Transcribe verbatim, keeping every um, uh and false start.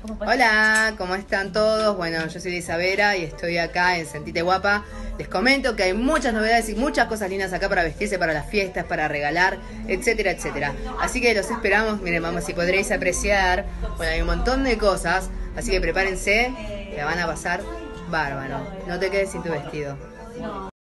Hola, ¿cómo están todos? Bueno, yo soy Isabela y estoy acá en Sentite Guapa. Les comento que hay muchas novedades y muchas cosas lindas acá para vestirse para las fiestas, para regalar, etcétera, etcétera. Así que los esperamos. Miren, vamos, si podréis apreciar. Bueno, hay un montón de cosas, así que prepárense, la van a pasar bárbaro. No te quedes sin tu vestido.